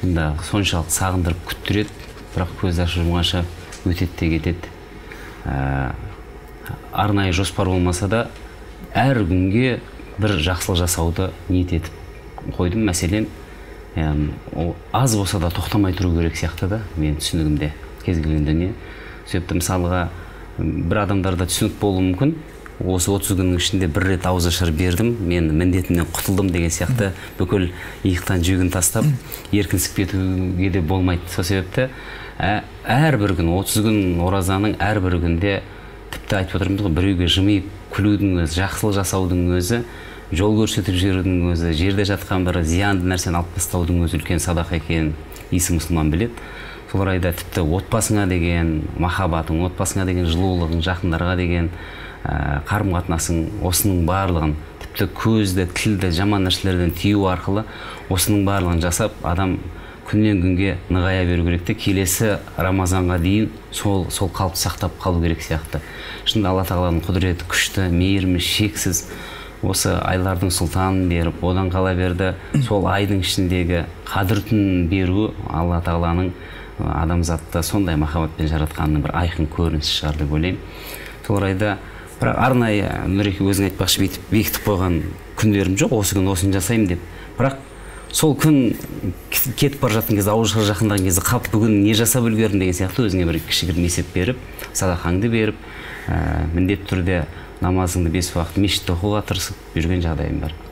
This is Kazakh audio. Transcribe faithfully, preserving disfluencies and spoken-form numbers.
да соншалық сағындырып күттіреді, бірақ көз ашып жұмғанша өтеді де кетеді. Арнайы жоспар болмаса да, әр күнге бір жақсылық жасауды ниет етіп қойдым. Мәселен, аз болса да тоқтамай тұру керек сияқты да, мен түсінігімде кез келген дүние. Сөйтіп мысалға бір адамдарда түсінік болуы мүмкін. Осы отыз күннің ішінде бір рет ауыз ашар бердім, мен міндетімнен құтылдым деген сияқты бүкіл иықтан жүгін тастап, еркінсіп кетуге де болмайды. Сол себепті әрбір күн, отыз күн оразаның әрбір күнде, тіпті айтып отырмыз ғой, біреуге жымиып күлудің өзі, жақсылық жасаудың өзі, жол көрсетіп жіберудің өзі, жерде жатқан бір зиянды нәрсені алып тастаудың өзі үлкен садақа екенін исі мұсылман біледі. Сол орайда тіпті отбасыңа деген махаббатың, отбасыңа деген жылулығың, жақындарға деген қарым-қатынасың, осының барлығын, тіпті көзді, тілді, жаман нәрселерден тыю арқылы осының барлығын жасап, адам күннен күнге нығая беру керек те, келесі Рамазанға дейін сол сол қалыпты сақтап қалу керек сияқты. Шынында Алла Тағаланың құдіреті күшті, мейірімі шексіз. Осы айлардың сұлтанын беріп, одан қала берді, сол айдың ішіндегі қадірін беру Алла Тағаланың адамзатты сондай махаббатпен жаратқанының бір айқын көрінісі шығар деп ойлаймын. Сол орайда бірақ арнайы Нұреке өзің айтпақшы бекітіп қойған күндерім жоқ, осы күн осыны жасаймын деп. Бірақ сол күн кетіп бара жатқан кезде, ауызға жақындаған кезде қалып бүгін не жасап үлгердім деген сияқты өзіңе бір кішігірім есеп беріп, садақаңды беріп, міндетті түрде намазыңды бес уақыт мешітте оқуға тырысып жүрген жағдайым бар.